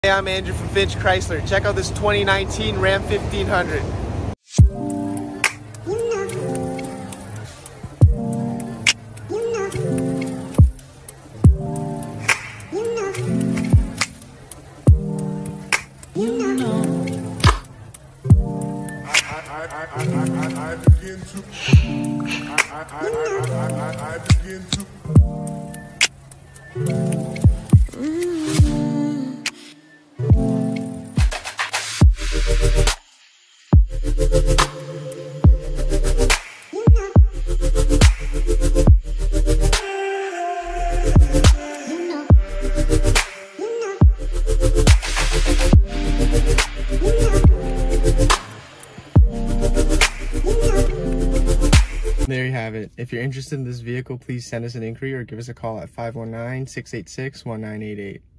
Hey, I'm Andrew from Finch Chrysler. Check out this 2019 Ram 1500. There you have it. If you're interested in this vehicle, please send us an inquiry or give us a call at 519-686-1988.